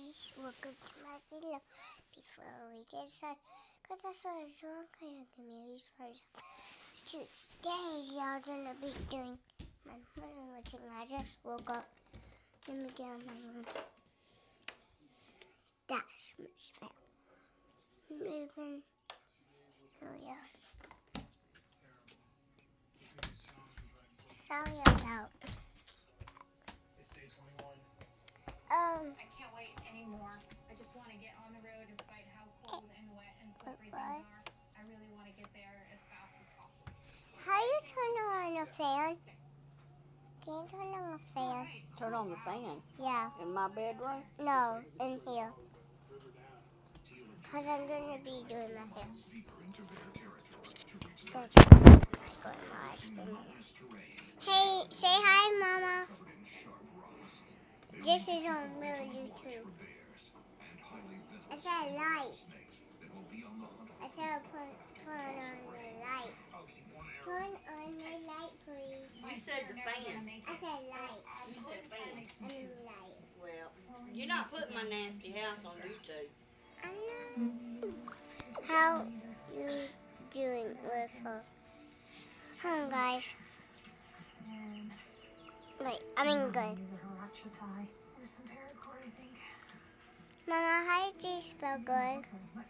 guys, welcome to my video. Before we get started, because I saw a song kind of community friends. Today, y'all gonna be doing my morning routine. I just woke up. Let me get out of my room. That's my spell. Moving. So yeah. Sorry about. I can't wait anymore. I just want to get on the road despite how cold and wet and slippery things are. I really want to get there as fast as possible. How you turn on a fan? Can you turn on a fan? Turn on the fan? Yeah. In my bedroom? No, in here. Because I'm going to be doing my hair. That's my grandma spinning it. Hey, say hi, Mama. This is on real YouTube. I said light. I said turn on the light. Turn on the light, please. You said the fan. I said light. You said fan. I mean light. Well, you're not putting my nasty house on YouTube. I know. How you doing with her? Hold on, guys. Wait, I mean good. Mama, how do you spell good?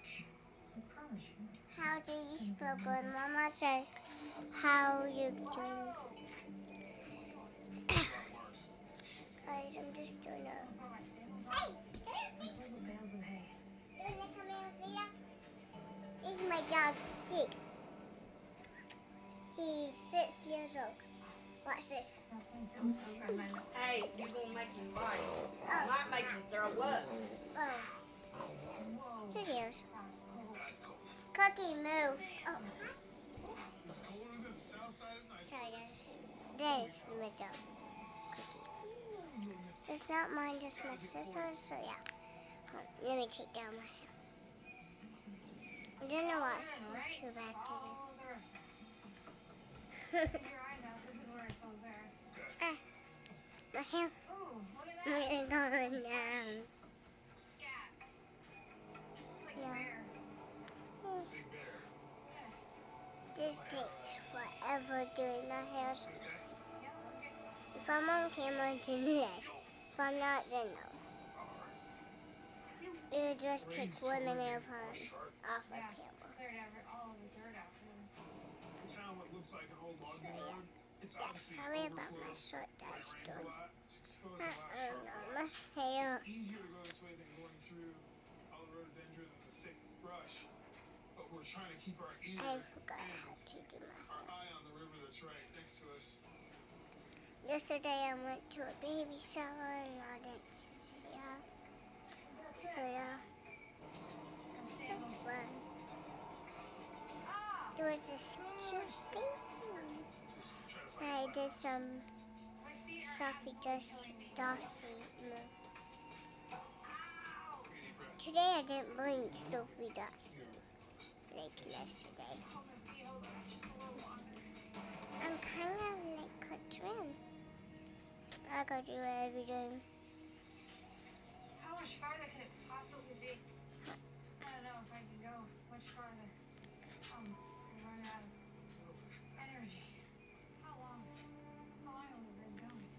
How do you spell good? Mama said, how you doing? Guys, I'm just doing a... Hey! This is my dog, Zeke. He's 6 years old. Watch this. Hey, you're going to make him bite. Oh. Might make him throw up. Oh. Here he is. Cookie, move. Oh. Sorry, this is my dog, Cookie. It's not mine, just my sister's, so yeah. Let me take down my hair. I don't know what's too bad to do. My hair. It's going down. Yeah. This takes forever doing my hair sometimes. If I'm on camera, then yes. If I'm not, then no. It would just take 1 minute off the camera. So yeah, sorry about my short that's done. I don't know, my hair. I forgot how to do my hair. Yesterday I went to a baby shower and I didn't see it. So yeah, it was fun. There was this cute baby. I did some Sophie Dawson move. Today I didn't bring Sophie Dawson like yesterday. I'm kind of like a trim. I gotta do it every day. How much farther could it possibly be? I don't know if I can go much farther. I'm running out of energy. How long have we been going?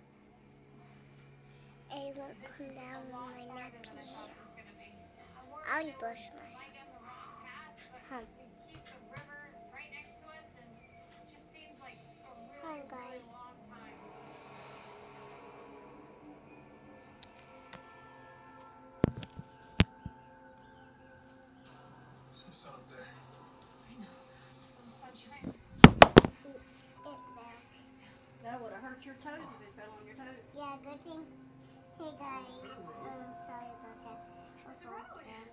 It won't come down on my nappy hair. I'll brush my hair. Home, guys. Oops, it fell. That would have hurt your toes if it fell on your toes. Yeah, good thing. Hey guys, I'm sorry about that. It's a road. Yes.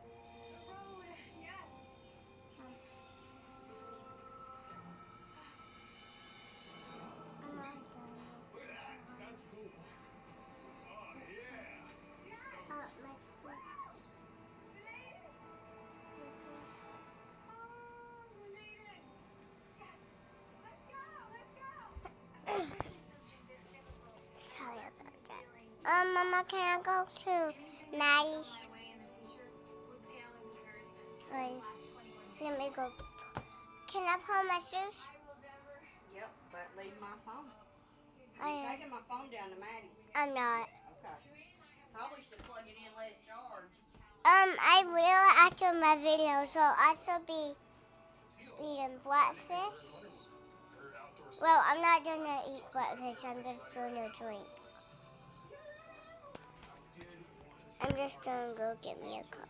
I'm not done. That's cool. Oh, yeah. My Twitch. Sorry about that. Mama, can I go to Maddie's. way in the future would pale in comparison to the Right. last 21 days. Let me go. Can I pull my shoes? I will never. Yep, but leave my phone. I You're am. taking my phone down to Maddie's. I'm not. Okay. Probably should plug it in and let it charge. I will after my video, so I should be eating breakfast. Well, I'm not gonna eat breakfast. I'm just gonna drink. I'm just gonna go get me a cup.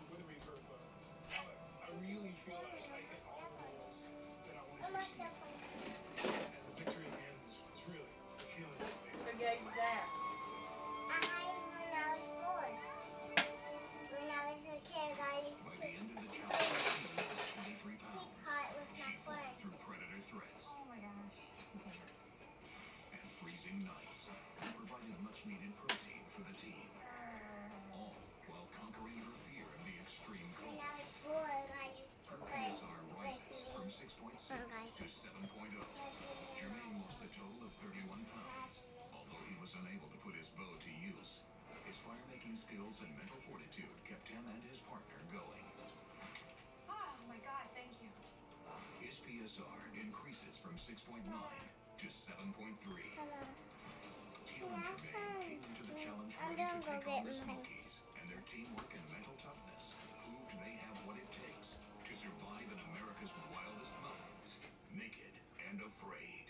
I really feel like I hit all the goals that I wanted to achieve. And the victory in the end was really feeling amazing. Who gave you that? I had it when I was 4. When I was a kid, I used to By the end of the challenge, she was 23 pounds. teapot with my She fought friends. through predator threats Oh my gosh. It's okay. and freezing nights, providing much-needed protein for the team. All while conquering her fear of the extreme When cold. I was 4, I used to Her play PSR rises from 6.6 to 7.0. Jermaine lost a total of 31 pounds, although he was unable to put his bow to use. His fire-making skills and mental fortitude kept him and his partner going. Oh my God, thank you. His PSR increases from 6.9 to 7.3. Teal and Jermaine came into the challenge I'm ready gonna to go take on get the mine. Smokies, and their teamwork and mental toughness proved they have what it takes to survive in America's wildest mountains, naked and afraid.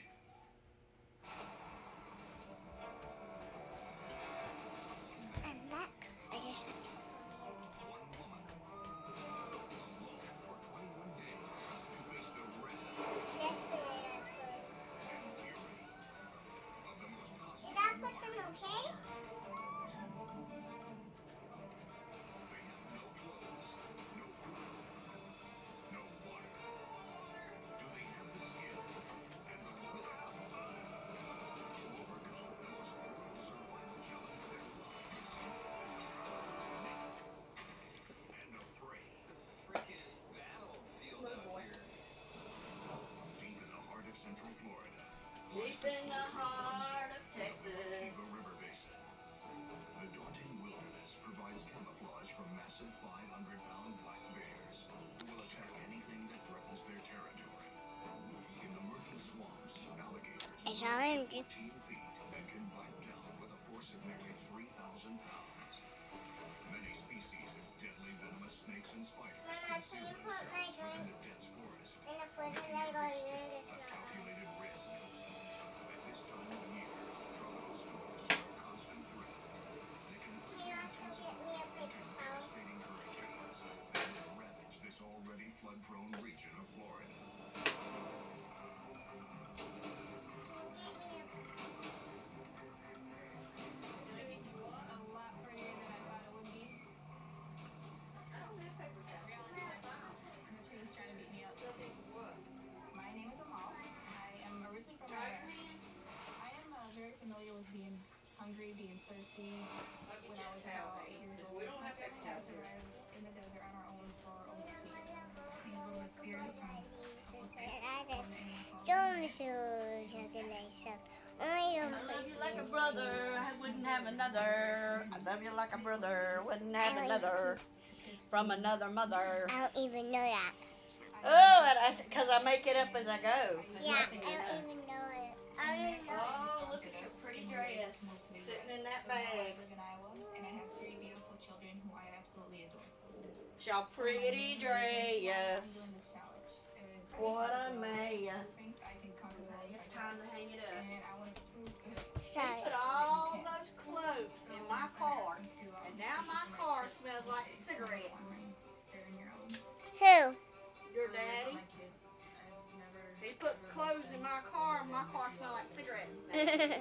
I'm back. I just One woman, alone for 21 days, to face the wrath yesterday I put. and fury of the most Is hostile that warrior person on okay? Earth. They have no clothes, no food, no water. Do they have the skill and the will to overcome the most brutal survival challenge of their lives? Naked and afraid. Freaking battlefield Little out boy. here. Deep in the heart of Central Florida Deep in the heart of Texas. Eva River Basin. The daunting wilderness provides camouflage from massive 500-pound black bears who will attack anything that threatens their territory. In the murky swamps, alligators I saw him. 14 feet and can bite down with a force of nearly 3,000 pounds. Many species of deadly venomous snakes and spiders Mama, conceal can you put my themselves drink within the dense forest, in the fridge making and I go every step use a it? calculated risk. At this time of year, tropical storms are a constant threat. They can Can you also get me a paper into towel? devastating hurricanes that will ravage this already flood-prone region of Florida. A lot prettier than I thought it would be. And the tree was trying to beat me up. My name is Amal. I am originally from I am very familiar with being hungry, being thirsty. When I was about 8 years old, We don't my have to family have has survived in the desert on our own for almost 2 years. Being a little spears from Don't miss you, organization. Only I love you like a brother, I wouldn't have another. I love you like a brother, wouldn't have another. From another mother. I don't even know that. Oh, because I make it up as I go. There's Yeah, I nothing don't in it. even know it. I don't know. Oh, look at your pretty dress sitting in that bag. I live in Iowa, and I have 3 beautiful children who I absolutely adore. Y'all pretty dress. I'm doing this challenge. Is What a mess. thinks I can conquer the world. It's time to hang it up. And I want to prove to Sorry. Put all those clothes in my car, and now my car smells like cigarettes. Who? Your daddy, he put clothes in my car, and my car smells like cigarettes now.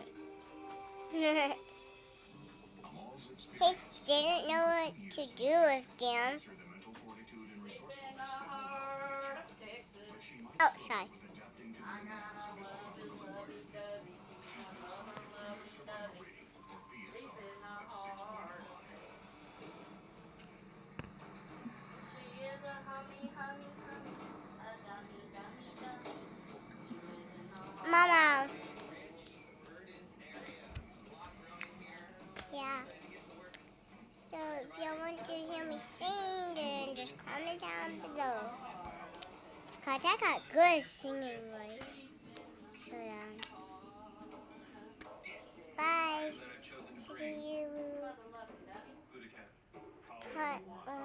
Amal's He experience didn't know what to do with them. through the mental fortitude and In the resourcefulness that heart of Texas, but she might Oh, struggle sorry. with adapting to I the got demands of a this tropical environment. lovey-dovey, Survival rating, or PSR, of 6.5. She is a hummy, hummy, hummy, a dummy, dummy, dummy. She lives in the heart. Mama. Verdant area, block growing here. Yeah. Excited to get to work. So want to hear me sing, then just comment down below. Cause I got good singing voice. So yeah. Bye. See you. Buddha cat. Part